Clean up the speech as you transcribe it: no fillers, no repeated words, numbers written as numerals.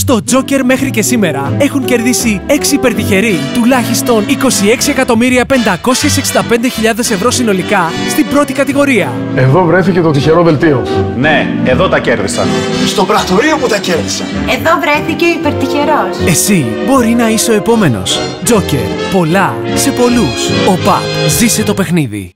Στο Joker μέχρι και σήμερα έχουν κερδίσει 6 υπερτυχεροί, τουλάχιστον 26.565.000 ευρώ συνολικά στην πρώτη κατηγορία. Εδώ βρέθηκε το τυχερό δελτίο. Ναι, εδώ τα κέρδισα. Στο πρακτορείο που τα κέρδισα. Εδώ βρέθηκε ο υπερτυχερός. Εσύ μπορεί να είσαι ο επόμενος. Joker. Πολλά σε πολλούς. Ο ΠΑΠ. Ζήσε το παιχνίδι.